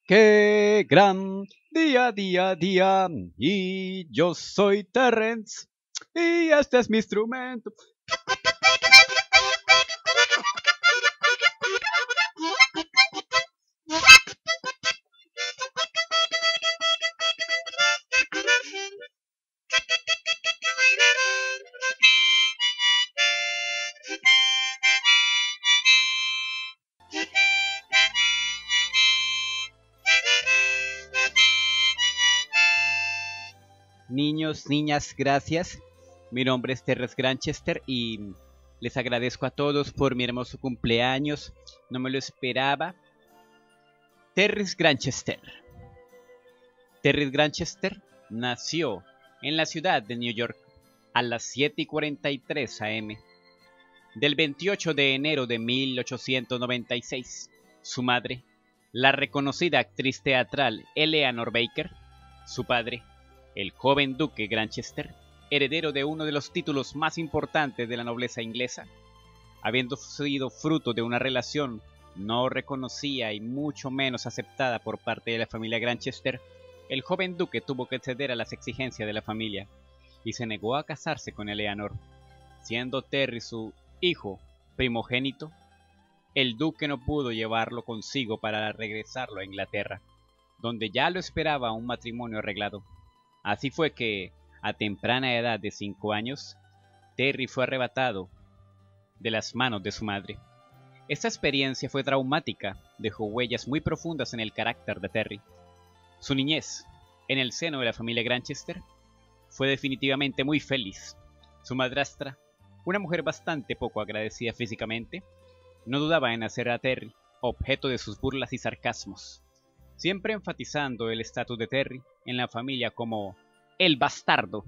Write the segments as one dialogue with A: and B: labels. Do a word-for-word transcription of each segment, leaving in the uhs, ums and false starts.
A: Qué gran día, día, día. Y yo soy Terrence. Y este es mi instrumento. Niños, niñas, gracias. Mi nombre es Terrence Granchester y les agradezco a todos por mi hermoso cumpleaños. No me lo esperaba. Terrence Granchester. Terrence Granchester nació en la ciudad de New York a las siete y cuarenta y tres a m del veintiocho de enero de mil ochocientos noventa y seis. Su madre, la reconocida actriz teatral Eleanor Baker; su padre, el joven duque Granchester, heredero de uno de los títulos más importantes de la nobleza inglesa, habiendo sido fruto de una relación no reconocida y mucho menos aceptada por parte de la familia Granchester. El joven duque tuvo que ceder a las exigencias de la familia y se negó a casarse con Eleanor. Siendo Terry su hijo primogénito, el duque no pudo llevarlo consigo para regresarlo a Inglaterra, donde ya lo esperaba un matrimonio arreglado. Así fue que, a temprana edad de cinco años, Terry fue arrebatado de las manos de su madre. Esta experiencia fue traumática, dejó huellas muy profundas en el carácter de Terry. Su niñez, en el seno de la familia Granchester, fue definitivamente muy feliz. Su madrastra, una mujer bastante poco agradecida físicamente, no dudaba en hacer a Terry objeto de sus burlas y sarcasmos, siempre enfatizando el estatus de Terry en la familia como el bastardo.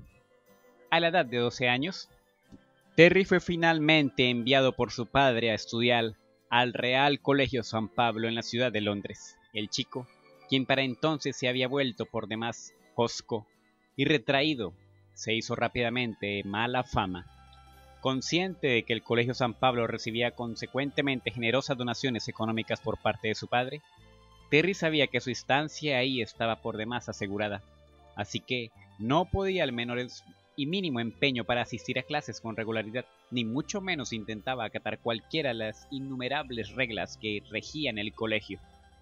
A: A la edad de doce años, Terry fue finalmente enviado por su padre a estudiar al Real Colegio San Pablo en la ciudad de Londres. El chico, quien para entonces se había vuelto por demás hosco y retraído, se hizo rápidamente mala fama. Consciente de que el Colegio San Pablo recibía consecuentemente generosas donaciones económicas por parte de su padre, Terry sabía que su estancia ahí estaba por demás asegurada, así que no podía al menor y mínimo empeño para asistir a clases con regularidad, ni mucho menos intentaba acatar cualquiera de las innumerables reglas que regían el colegio.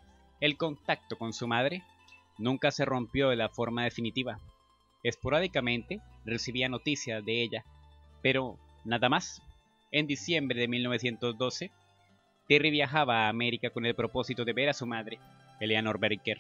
A: El contacto con su madre nunca se rompió de la forma definitiva. Esporádicamente recibía noticias de ella, pero nada más. En diciembre de mil novecientos doce, Terry viajaba a América con el propósito de ver a su madre, Eleanor Baker.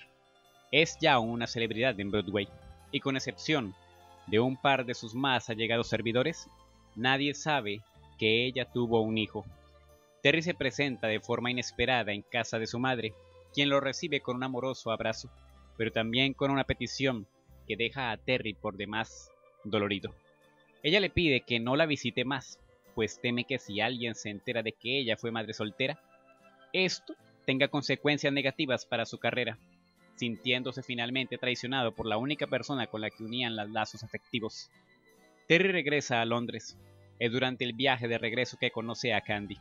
A: Es ya una celebridad en Broadway, y con excepción de un par de sus más allegados servidores, nadie sabe que ella tuvo un hijo. Terry se presenta de forma inesperada en casa de su madre, quien lo recibe con un amoroso abrazo, pero también con una petición que deja a Terry por demás dolorido. Ella le pide que no la visite más, pues teme que si alguien se entera de que ella fue madre soltera, esto tenga consecuencias negativas para su carrera, sintiéndose finalmente traicionado por la única persona con la que unían los lazos afectivos. Terry regresa a Londres. Es durante el viaje de regreso que conoce a Candy.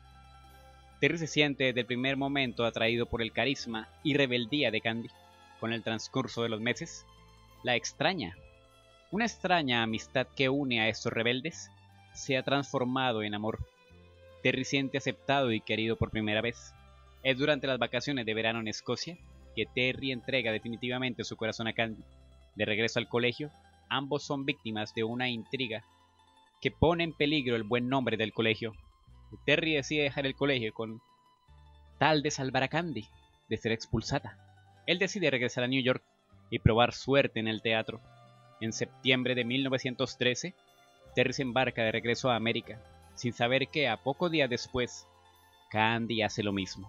A: Terry se siente desde el primer momento atraído por el carisma y rebeldía de Candy. Con el transcurso de los meses, la extraña. Una extraña amistad que une a estos rebeldes se ha transformado en amor. Terry siente aceptado y querido por primera vez. Es durante las vacaciones de verano en Escocia que Terry entrega definitivamente su corazón a Candy. De regreso al colegio, ambos son víctimas de una intriga que pone en peligro el buen nombre del colegio. Terry decide dejar el colegio con tal de salvar a Candy de ser expulsada. Él decide regresar a New York y probar suerte en el teatro. En septiembre de mil novecientos trece, Terry se embarca de regreso a América, sin saber que a pocos días después, Candy hace lo mismo.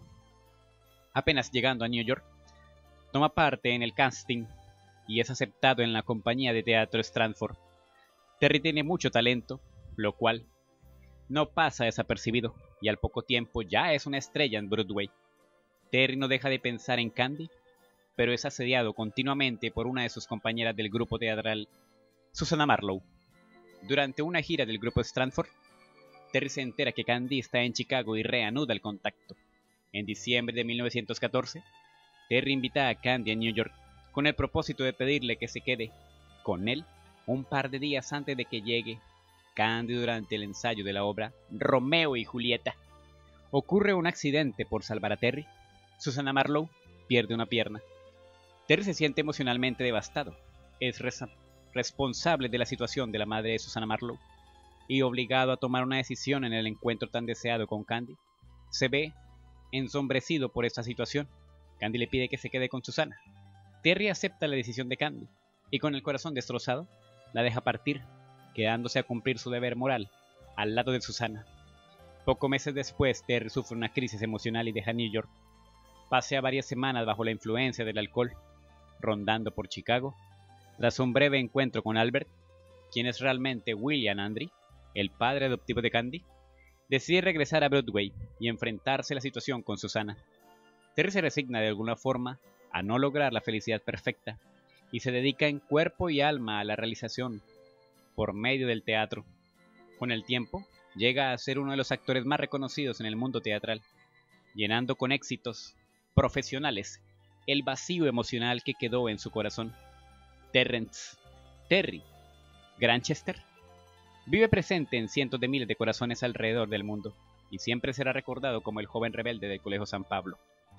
A: Apenas llegando a New York, toma parte en el casting y es aceptado en la compañía de teatro Stratford. Terry tiene mucho talento, lo cual no pasa desapercibido, y al poco tiempo ya es una estrella en Broadway. Terry no deja de pensar en Candy, pero es asediado continuamente por una de sus compañeras del grupo teatral, Susanna Marlowe. Durante una gira del grupo Stratford, Terry se entera que Candy está en Chicago y reanuda el contacto. En diciembre de mil novecientos catorce, Terry invita a Candy a New York con el propósito de pedirle que se quede con él un par de días antes de que llegue Candy durante el ensayo de la obra Romeo y Julieta. Ocurre un accidente por salvar a Terry. Susannah Marlowe pierde una pierna. Terry se siente emocionalmente devastado. Es res responsable de la situación de la madre de Susannah Marlowe y obligado a tomar una decisión en el encuentro tan deseado con Candy. Se ve ensombrecido por esta situación. Candy le pide que se quede con Susannah. Terry acepta la decisión de Candy y con el corazón destrozado la deja partir, quedándose a cumplir su deber moral al lado de Susannah. Pocos meses después, Terry sufre una crisis emocional y deja New York. Pasea varias semanas bajo la influencia del alcohol, rondando por Chicago. Tras un breve encuentro con Albert, quien es realmente William Andre, el padre adoptivo de Candy, decide regresar a Broadway y enfrentarse a la situación con Susannah. Terry se resigna de alguna forma a no lograr la felicidad perfecta y se dedica en cuerpo y alma a la realización por medio del teatro. Con el tiempo, llega a ser uno de los actores más reconocidos en el mundo teatral, llenando con éxitos profesionales el vacío emocional que quedó en su corazón. Terrence Terry Granchester vive presente en cientos de miles de corazones alrededor del mundo y siempre será recordado como el joven rebelde del Colegio San Pablo.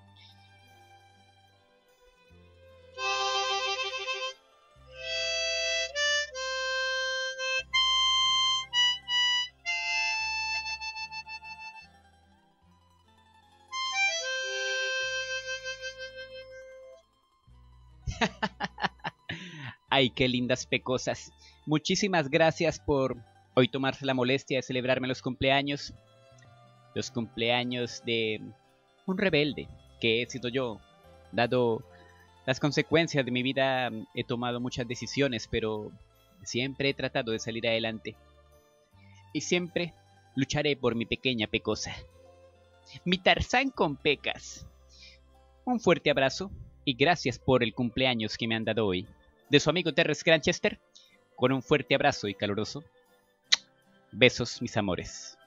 A: Ay, qué lindas pecosas. Muchísimas gracias por hoy tomarse la molestia de celebrarme los cumpleaños. Los cumpleaños de un rebelde que he sido yo. Dado las consecuencias de mi vida, he tomado muchas decisiones, pero siempre he tratado de salir adelante. Y siempre lucharé por mi pequeña pecosa. Mi Tarzán con pecas. Un fuerte abrazo y gracias por el cumpleaños que me han dado hoy. De su amigo Terrence Granchester, con un fuerte abrazo y caluroso. Besos, mis amores.